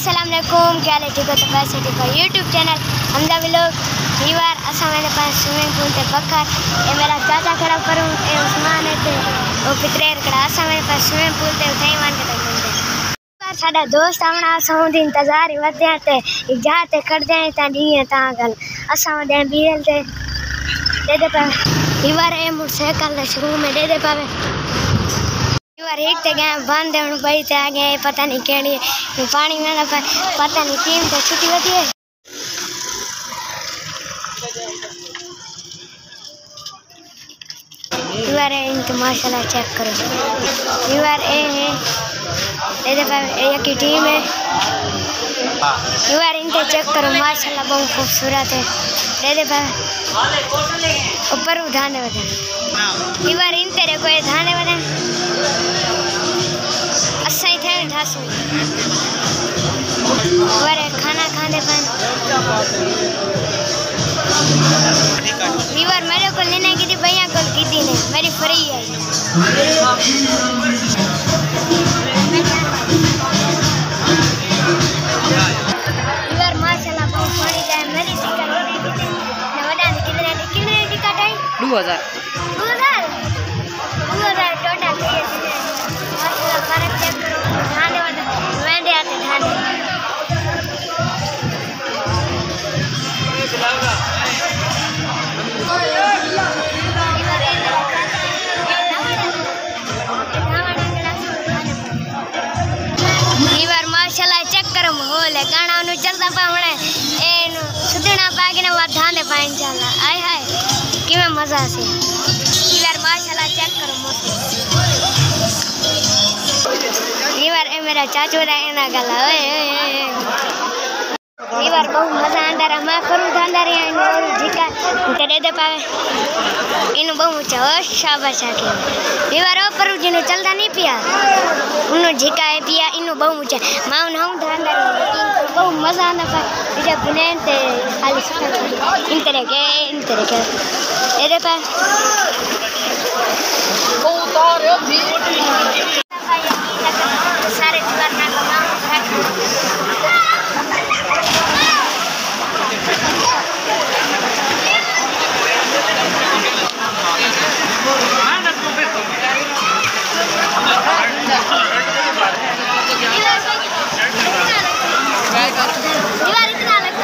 अस्सलामुअलैकुम, क्या ठीक हो? तो वैसे ठीक हो। यूट्यूब चैनल हमदा व्लॉग दीवार असा मेरे पास स्विमिंग पूल ते बकर ये मेरा चाचा खड़ा करूँ ये उस्मान है ते वो पितरेर खड़ा असा मेरे पास स्विमिंग पूल ते उठाई मान के मिलते साडा दोस्त हमना समुद्र इंतजार ही वधे ते जाते कर दे ता दी ता गल असा दे बीएल ते दे पे दीवार ए मोटरसाइकिल शुरू में दे पावे एक ते गए बंद है भाई ते आगे पता नहीं केड़ी पानी में ना पता नहीं टीम तो छुट्टी होती है। दीवार इनके माशाल्लाह चेक करो दीवार ए है ये की टीम है दीवार इनके चेक करो माशाल्लाह बहुत खूबसूरत है दे ऊपर उठाने वजन दीवार इन तेरे को धाने वजन असई थे ढासू वरे खाना खाने पान दीवार मेरे को लेने की थी भैया को की थी नहीं मेरी फ्री है दीवार माशाल्लाह बहुत बड़ी है मेरी टिकट लेने की थी ने वडा कितने टिकट है 2000 टोटल माशाल्लाह फर्क चेक करो ढाने वाले वेंदे आते ढाने दीवार माशाल्लाह चेक करो माहौल है गाना नु चलता पावणे एनु सुधना पागिने वा ढाने पा इंशाल्लाह आय हाय किवे मजा से दीवार माशाल्लाह चेक करो मौसम दीवार ए मेरा चाचू ना गला दीवार बहुत मजा अंदर मैं करूँ अंदर झिका तेरे दे पावे इन बहुत ऊंचा शाबाश आके दीवार पर जिन चलता नहीं पिया उन झिका है पिया इन बहुत ऊंचा मैं उन हम अंदर बहुत मजा आना पा जब बिना ते खाली इन तरह के ये दे पा सारे दीवार ना कमाओ दीवार इतना लगता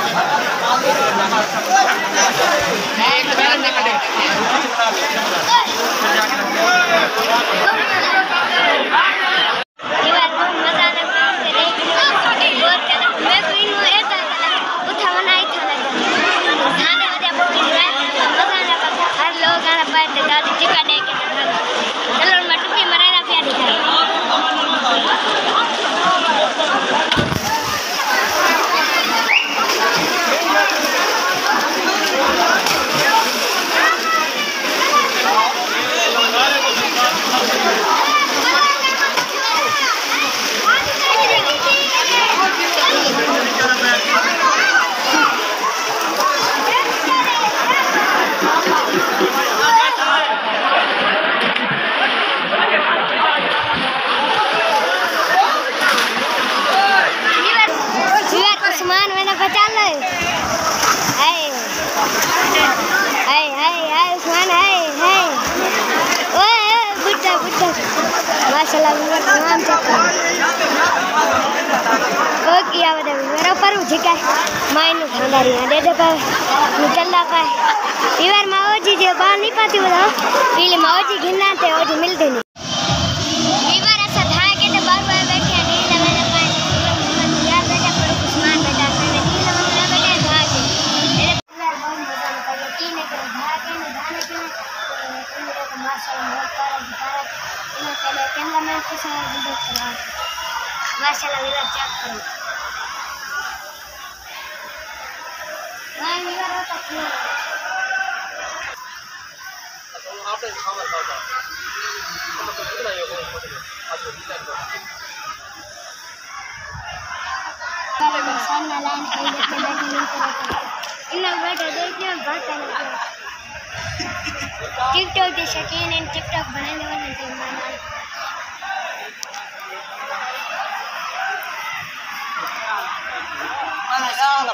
उस्मान मैंने बचा ले हाय हाय हाय हाय उस्मान हाय हाय ओए बुड्ढा बुड्ढा माशाल्लाह मेरा तमाम चक्कर ओ किया बता मेरा पर झिका माइन खांदा रही दे पे निकलदा पाए दीवार माओ जी जो बाहर नहीं पाती बता पीले माओ जी गिनना ते ओ जी मिलते नहीं दीवार ऐसा था के ते बाहर बैठे नहीं लगा पाए यार बेटा पर उस्मान बेटा मैंने नहीं लगा बेटा था के मेरे दीवार बहुत मजा आता है तीन के धाके में धाने के मेरे को माशाल्लाह बहुत सारा दिखाया इन चले कैमरामैन के साथ वीडियो चला माशाल्लाह वीडियो चेक करो नहीं यार होता क्यों आपने खाना खाया मतलब कितना ये हो अच्छा ठीक है सामने लाइन पे लेके बैठे इन बैठे देखने बात करने टिकटॉक के शौकीन इन टिकटॉक बनाने वाले थे माना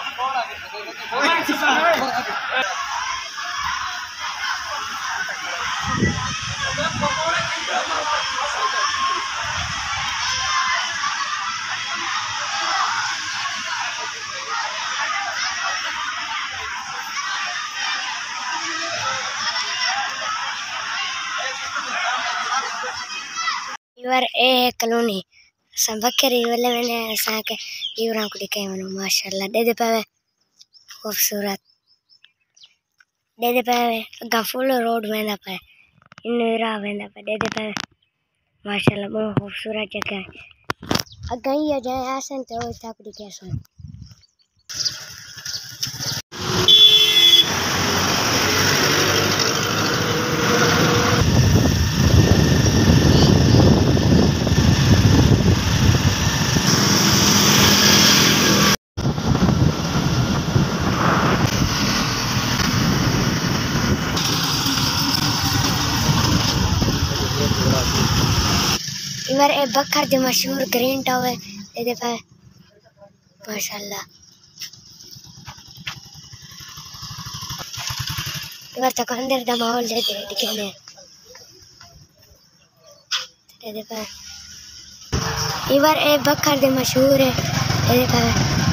इवर ए कॉलोनी सब बकरी वाले मैंने साके इवरां को दिखाई मनो माशाल्लाह दे पावे खूबसूरत दे पावे गा फुल रोड में ना पाए इन इरा वेंदा पे दे पावे माशाल्लाह बहुत खूबसूरत जगह है अगर ये जाए आसन तो ताप दिखे सुन इवर ए बकर जो मशहूर ग्रीन टावर दे पाए माशाल्लाह इवर तक अंदर दा माहौल दिखने दे पाए इवर ए बकर जो मशहूर है दे पाए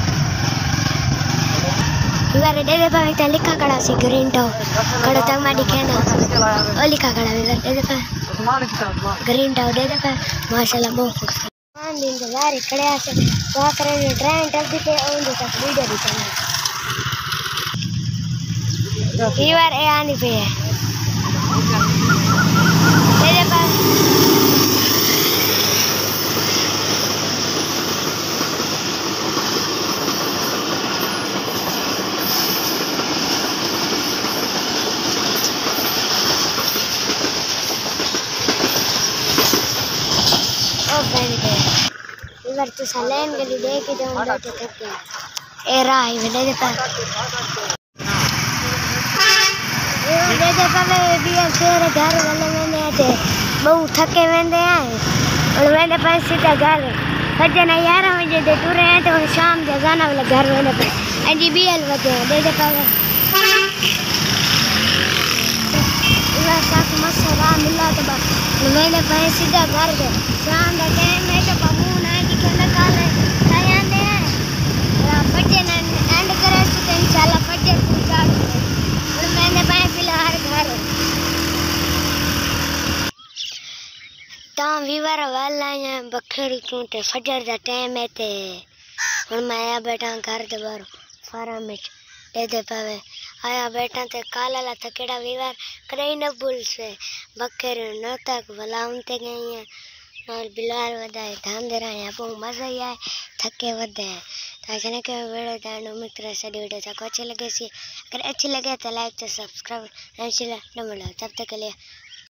इवर दे पाए ता लिखा कड़ा सी ग्रीन टावर कड़ा तक मा दिखे ना ओ लिखा कड़ा इवर दे पाए ग्रीन टावर दे पाए माशाल्लाह बहुत खूबसूरत मान दिन इंतजार खड़े आसे वा करे ट्रेन टक पे ओन दे तक वीडियो दिखाना इवर ए आनी पे है दे पाए इवर तो सलेन गली देख के जाऊं तो थक गया ए राही में दे पर ये दे पर भी तेरे घर वाले मैंने आते बहुत थके वेंदे हैं और वेंदे पर सीधा घर फजर 11 बजे दे टूरे हैं तो शाम दे जाना वाला घर वेंदे पर एजी बीएल वजे दे पर इवर साथ मसरा मिला तो वेंदे पर सीधा घर दे शाम दा टाइम है तो पमून है कि कहना काले तायां दे फजर एंड करे तो इंशाल्लाह फजर पूजा और मैंने पाए फिलहाल घर ता वीवर वाला या बखरी क्यों ते फजर दा टाइम है ते हुन मैं आया बैठा घर दे बाहर फार्म में दे पावे आया बैठा ते काला थकेड़ा वीवर करे न भूल से बखरी न तक वलाउते गई है और बिलाल वदाए ध्यान दे रहे हैं आपको मजा ही आए थके वदे हैं ताकि के वीडियो दानो मित्र से वीडियो तक अच्छे लगे सी अगर अच्छे लगे तो लाइक तो सब्सक्राइब नहीं चला तब तक के लिए